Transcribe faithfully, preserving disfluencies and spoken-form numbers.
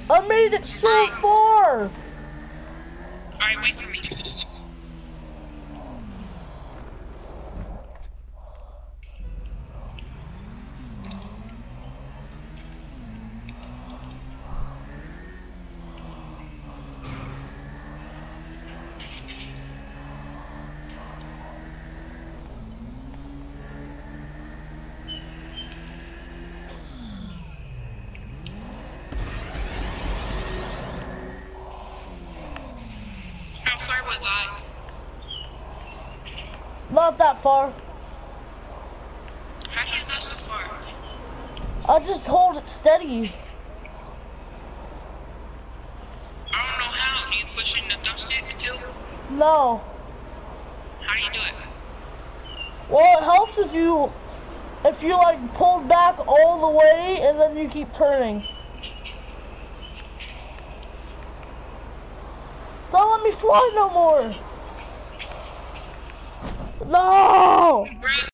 I made it so far! Alright, wait for me. How far was I? Not that far. How do you go so far? I just hold it steady. I don't know how. Do you push in the thumbstick too? No. How do you do it? Well, it helps if you, if you like pull back all the way and then you keep turning. Don't let me fly no more. No.